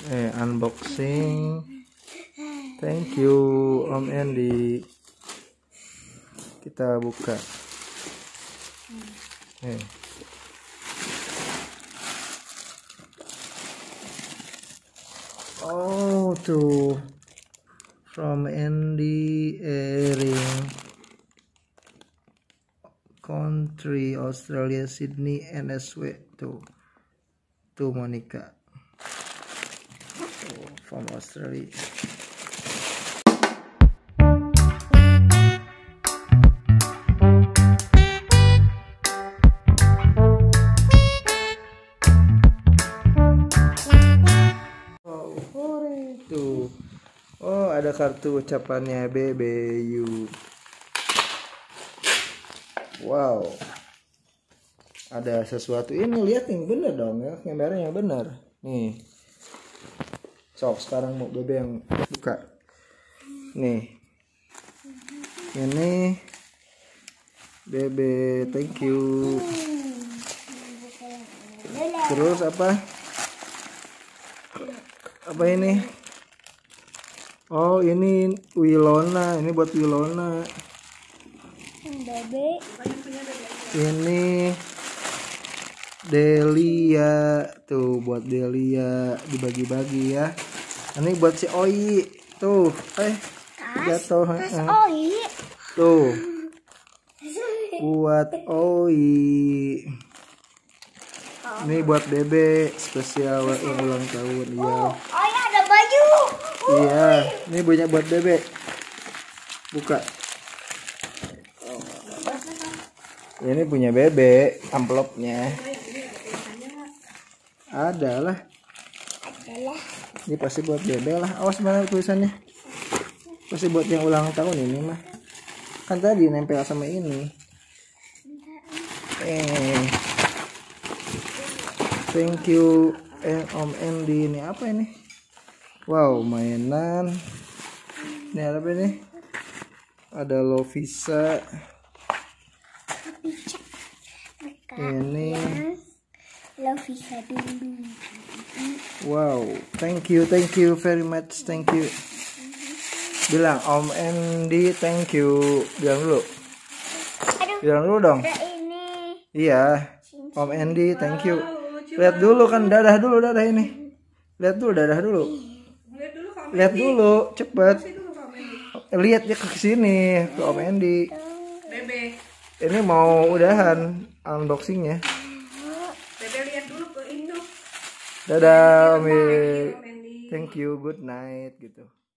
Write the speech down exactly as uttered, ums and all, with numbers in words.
Eh, unboxing. Thank you Om Andy. Kita buka. Eh. Oh, tuh. From Andy Airing. Country Australia Sydney N S W tuh. Tuh Monica. Oh, from Australia. Tuh. Oh, ada kartu ucapannya B B U. Wow. Ada sesuatu ini, lihat nih, bener dong ya, gambarnya bener. Nih. Sok, sekarang mau B B yang buka. Nih. Ini B B, thank you. Terus apa? Apa ini? Oh, ini Wilona, ini buat Wilona. Bebe. Ini Delia, tuh buat Delia, dibagi-bagi ya. Ini buat si Oi, tuh, eh jatuh. Tas Oi. Tuh, buat Oi. Ini buat Bebe, spesial yang ulang tahun ya. Oh, oh ya ada baju. Iya, ini punya buat Bebe. Buka. Ini punya Bebe, amplopnya. Ada lah. Adalah. Ini pasti buat Bebe lah. Awas mana tulisannya. Pasti buat yang ulang tahun ini mah. Kan tadi nempel sama ini. Eh. Thank you eh, Om Andy. Ini apa ini? Wow, mainan. Ini apa ini? Ada Lovisa. Ini Lovisa dulu. wow, thank you, thank you very much, thank you. Bilang Om Andy, thank you. Bilang dulu. Aduh, Bilang dulu dong. ada ini. Iya, Om Andy, thank you. Lihat dulu kan, dadah dulu, dadah ini. Lihat dulu, dadah dulu. Lihat dulu, cepet. Lihat ya ke sini, ke Om Andy. Bebe. Ini mau udahan unboxingnya. Bebe lihat dulu ke Indo. Dadah, Om Om Andy. Andy. Thank you, good night gitu.